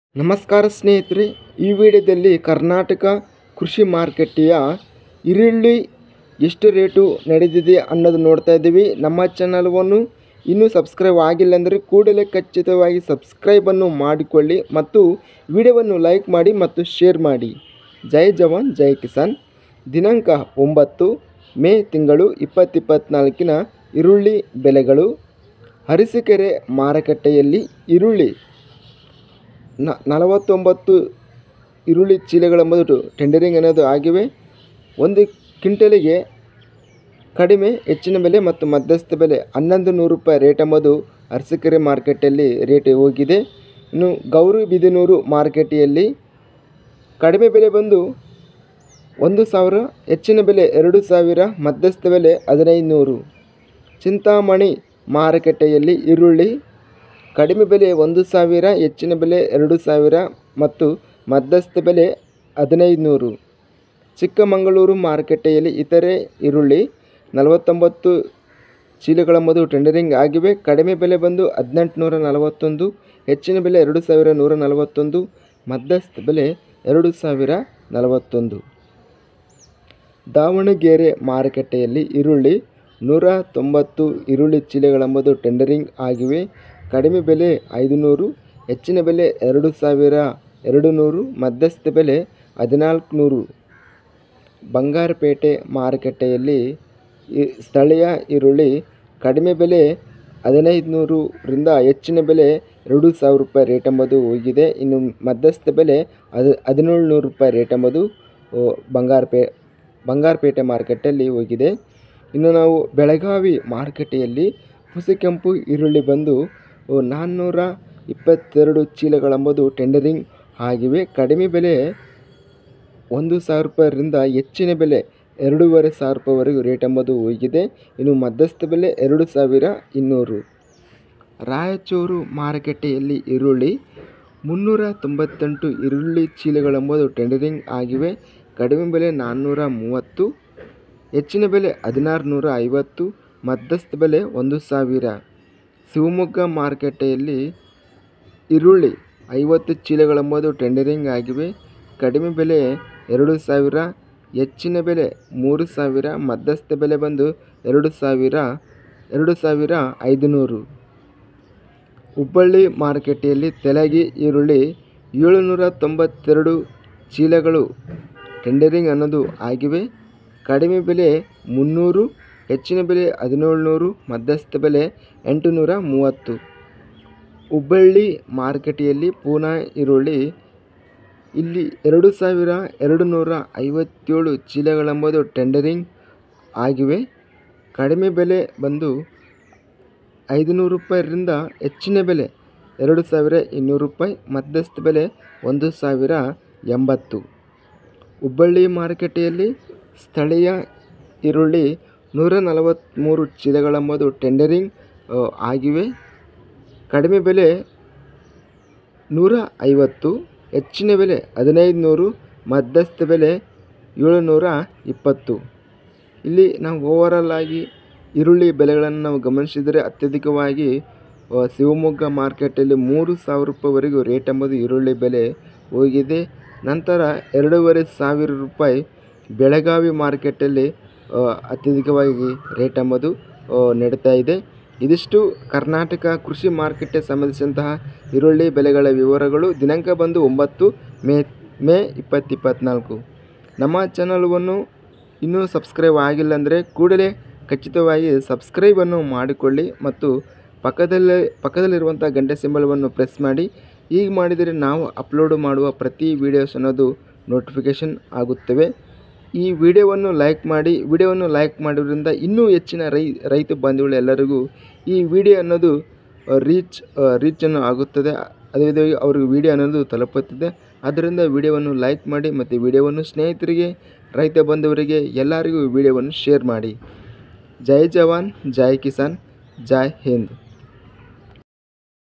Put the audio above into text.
ನಮಸ್ಕಾರ ಸ್ನೇಹಿತರೆ, ಈ ವಿಡಿಯೋದಲ್ಲಿ ಕರ್ನಾಟಕ ಕೃಷಿ ಮಾರುಕಟ್ಟೆಯ ಈರುಳ್ಳಿ ಎಷ್ಟು ರೇಟು ನಡೆದಿದೆ ಅನ್ನೋದು ನೋಡ್ತಾ ಇದ್ದೀವಿ. ನಮ್ಮ ಚಾನಲವನ್ನು ಇನ್ನೂ ಸಬ್ಸ್ಕ್ರೈಬ್ ಆಗಿಲ್ಲ ಅಂದರೆ ಕೂಡಲೇ ಖಚಿತವಾಗಿ ಸಬ್ಸ್ಕ್ರೈಬನ್ನು ಮಾಡಿಕೊಳ್ಳಿ ಮತ್ತು ವಿಡಿಯೋವನ್ನು ಲೈಕ್ ಮಾಡಿ ಮತ್ತು ಶೇರ್ ಮಾಡಿ. ಜೈ ಜವಾನ್ ಜೈ ಕಿಸಾನ್. ದಿನಾಂಕ 9 ಮೇ ತಿಂಗಳು 2024 ಈರುಳ್ಳಿ ಬೆಲೆಗಳು. ಅರಸೀಕೆರೆ ಮಾರುಕಟ್ಟೆಯಲ್ಲಿ ಈರುಳ್ಳಿ 49 ಈರುಳ್ಳಿ ಚೀಲಗಳ ಮೊದಲು ಟೆಂಡರಿಂಗ್ ಅನ್ನೋದು ಆಗಿವೆ. ಒಂದು ಕ್ವಿಂಟಲಿಗೆ ಕಡಿಮೆ, ಹೆಚ್ಚಿನ ಬೆಲೆ ಮತ್ತು ಮಧ್ಯಸ್ಥ ಬೆಲೆ 1100 ರೂಪಾಯಿ ರೇಟ್ ಎಂಬುದು ಅರಸೀಕೆರೆ ಮಾರುಕಟ್ಟೆಯಲ್ಲಿ ರೇಟ್ ಹೋಗಿದೆ. ಇನ್ನು ಗೌರಿಬಿದನೂರು ಮಾರುಕಟ್ಟೆಯಲ್ಲಿ ಕಡಿಮೆ ಬೆಲೆ ಬಂದು 1000, ಹೆಚ್ಚಿನ ಬೆಲೆ 2000, ಮಧ್ಯಸ್ಥ ಬೆಲೆ 1500. ಚಿಂತಾಮಣಿ ಮಾರುಕಟ್ಟೆಯಲ್ಲಿ ಈರುಳ್ಳಿ ಕಡಿಮೆ ಬೆಲೆ 1000, ಹೆಚ್ಚಿನ ಬೆಲೆ 2000 ಮತ್ತು ಮಧ್ಯಸ್ಥ ಬೆಲೆ 1500. ಚಿಕ್ಕಮಗಳೂರು ಮಾರುಕಟ್ಟೆಯಲ್ಲಿ ಇತರೆ ಈರುಳ್ಳಿ 49 ಚೀಲಗಳ ಮೊದಲು ಟೆಂಡರಿಂಗ್ ಆಗಿವೆ. ಕಡಿಮೆ ಬೆಲೆ ಬಂದು 1841, ಹೆಚ್ಚಿನ ಬೆಲೆ 2141, ಮಧ್ಯಸ್ಥ ಬೆಲೆ 2041. ದಾವಣಗೆರೆ ಮಾರುಕಟ್ಟೆಯಲ್ಲಿ ಈರುಳ್ಳಿ 190 ಈರುಳ್ಳಿ ಚೀಲಗಳ ಮೊದಲು ಟೆಂಡರಿಂಗ್ ಆಗಿವೆ. ಕಡಿಮೆ ಬೆಲೆ 500, ಹೆಚ್ಚಿನ ಬೆಲೆ 2200, ಮಧ್ಯಸ್ಥ ಬೆಲೆ 1400. ಬಂಗಾರಪೇಟೆ ಮಾರುಕಟ್ಟೆಯಲ್ಲಿ ಸ್ಥಳೀಯ ಈರುಳ್ಳಿ ಕಡಿಮೆ ಬೆಲೆ 1500 ರಿಂದ ಹೆಚ್ಚಿನ ಬೆಲೆ 2000 ರೂಪಾಯಿ ರೇಟ್ ಎಂಬುದು ಹೋಗಿದೆ. ಇನ್ನು ಮಧ್ಯಸ್ಥ ಬೆಲೆ 1700 ರೂಪಾಯಿ ರೇಟ್ ಎಂಬುದು ಬಂಗಾರಪೇಟೆ ಮಾರುಕಟ್ಟೆಯಲ್ಲಿ ಹೋಗಿದೆ. ಇನ್ನು ನಾವು ಬೆಳಗಾವಿ ಮಾರುಕಟ್ಟೆಯಲ್ಲಿ ಪುಸಿಕೆಂಪು ಈರುಳ್ಳಿ ಬಂದು 422 ಚೀಲಗಳೆಂಬುದು ಟೆಂಡರಿಂಗ್ ಆಗಿವೆ. ಕಡಿಮೆ ಬೆಲೆ 1000 ರೂಪಾಯಿರಿಂದ ಹೆಚ್ಚಿನ ಬೆಲೆ 2500 ರೂಪಾಯಿವರೆಗೂ ರೇಟ್ ಎಂಬುದು ಹೋಗಿದೆ. ಇನ್ನು ಮಧ್ಯಸ್ಥ ಬೆಲೆ 2200. ರಾಯಚೂರು ಮಾರುಕಟ್ಟೆಯಲ್ಲಿ ಈರುಳ್ಳಿ 398 ಈರುಳ್ಳಿ ಚೀಲಗಳೆಂಬುದು ಟೆಂಡರಿಂಗ್ ಆಗಿವೆ. ಕಡಿಮೆ ಬೆಲೆ 430, ಹೆಚ್ಚಿನ ಬೆಲೆ 1650, ಮಧ್ಯಸ್ಥ ಬೆಲೆ 1000. ಶಿವಮೊಗ್ಗ ಮಾರುಕಟ್ಟೆಯಲ್ಲಿ ಈರುಳ್ಳಿ 50 ಚೀಲಗಳೆಂಬುದು ಟೆಂಡರಿಂಗ್ ಆಗಿವೆ. ಕಡಿಮೆ ಬೆಲೆ 2000, ಹೆಚ್ಚಿನ ಬೆಲೆ 3000, ಮಧ್ಯಸ್ಥ ಬೆಲೆ ಬಂದು 2500. ಹುಬ್ಬಳ್ಳಿ ಮಾರುಕಟ್ಟೆಯಲ್ಲಿ ತೆಲಗಿ ಈರುಳ್ಳಿ 792 ಚೀಲಗಳು ಟೆಂಡರಿಂಗ್ ಅನ್ನೋದು ಆಗಿವೆ. ಕಡಿಮೆ ಬೆಲೆ 300, ಹೆಚ್ಚಿನ ಬೆಲೆ 1700, ಮಧ್ಯಸ್ಥ ಬೆಲೆ 830. ಹುಬ್ಬಳ್ಳಿ ಮಾರುಕಟ್ಟೆಯಲ್ಲಿ ಪೂನಾ ಈರುಳ್ಳಿ ಇಲ್ಲಿ 2257 ಚೀಲಗಳೆಂಬುದು ಟೆಂಡರಿಂಗ್ ಆಗಿವೆ. ಕಡಿಮೆ ಬೆಲೆ ಬಂದು 500 ರೂಪಾಯಿರಿಂದ ಹೆಚ್ಚಿನ ಬೆಲೆ 2200 ರೂಪಾಯಿ, ಮಧ್ಯಸ್ಥ ಬೆಲೆ 1080. ಹುಬ್ಬಳ್ಳಿ ಮಾರುಕಟ್ಟೆಯಲ್ಲಿ ಸ್ಥಳೀಯ ಈರುಳ್ಳಿ 143 ಚೀಲಗಳೆಂಬುದು ಟೆಂಡರಿಂಗ್ ಆಗಿವೆ. ಕಡಿಮೆ ಬೆಲೆ 150, ಹೆಚ್ಚಿನ ಬೆಲೆ 1500, ಮಧ್ಯಸ್ಥ ಬೆಲೆ 720. ಇಲ್ಲಿ ನಾವು ಓವರಾಲ್ ಆಗಿ ಈರುಳ್ಳಿ ಬೆಲೆಗಳನ್ನು ನಾವು ಗಮನಿಸಿದರೆ ಅತ್ಯಧಿಕವಾಗಿ ಶಿವಮೊಗ್ಗ ಮಾರ್ಕೆಟಲ್ಲಿ 3000 ರೂಪಾಯಿವರೆಗೂ ರೇಟ್ ಎಂಬುದು ಈರುಳ್ಳಿ ಬೆಲೆ ಹೋಗಿದೆ. ನಂತರ 2500 ರೂಪಾಯಿ ಬೆಳಗಾವಿ ಮಾರ್ಕೆಟಲ್ಲಿ ಅತ್ಯಧಿಕವಾಗಿ ರೇಟ್ ಎಂಬುದು ನಡೀತಾ ಇದೆ. ಇದಿಷ್ಟು ಕರ್ನಾಟಕ ಕೃಷಿ ಮಾರುಕಟ್ಟೆ ಸಂಬಂಧಿಸಿದಂತಹ ಈರುಳ್ಳಿ ಬೆಲೆಗಳ ವಿವರಗಳು. ದಿನಾಂಕ ಬಂದು 9 ಮೇ 2024. ನಮ್ಮ ಚಾನಲವನ್ನು ಇನ್ನೂ ಸಬ್ಸ್ಕ್ರೈಬ್ ಆಗಿಲ್ಲ ಅಂದರೆ ಕೂಡಲೇ ಖಚಿತವಾಗಿ ಸಬ್ಸ್ಕ್ರೈಬನ್ನು ಮಾಡಿಕೊಳ್ಳಿ ಮತ್ತು ಪಕ್ಕದಲ್ಲಿರುವಂಥ ಗಂಟೆ ಸಿಂಬಲವನ್ನು ಪ್ರೆಸ್ ಮಾಡಿ. ಹೀಗೆ ಮಾಡಿದರೆ ನಾವು ಅಪ್ಲೋಡ್ ಮಾಡುವ ಪ್ರತಿ ವೀಡಿಯೋಸ್ ಅನ್ನೋದು ನೋಟಿಫಿಕೇಷನ್ ಆಗುತ್ತವೆ. ಈ ವಿಡಿಯೋವನ್ನು ಲೈಕ್ ಮಾಡಿ. ವಿಡಿಯೋವನ್ನು ಲೈಕ್ ಮಾಡೋದ್ರಿಂದ ಇನ್ನೂ ಹೆಚ್ಚಿನ ರೈತ ಬಂಧುಗಳು ಎಲ್ಲರಿಗೂ ಈ ವಿಡಿಯೋ ಅನ್ನೋದು ರೀಚನ್ನು ಆಗುತ್ತದೆ. ಅದೇ ವಿಧವಾಗಿ ಅವ್ರಿಗೆ ವಿಡಿಯೋ ಅನ್ನೋದು ತಲುಪುತ್ತದೆ. ಆದ್ದರಿಂದ ವಿಡಿಯೋವನ್ನು ಲೈಕ್ ಮಾಡಿ ಮತ್ತು ವಿಡಿಯೋವನ್ನು ಸ್ನೇಹಿತರಿಗೆ, ರೈತ ಬಂಧುವರಿಗೆ ಎಲ್ಲರಿಗೂ ವಿಡಿಯೋವನ್ನು ಶೇರ್ ಮಾಡಿ. ಜೈ ಜವಾನ್ ಜೈ ಕಿಸಾನ್, ಜೈ ಹಿಂದ್.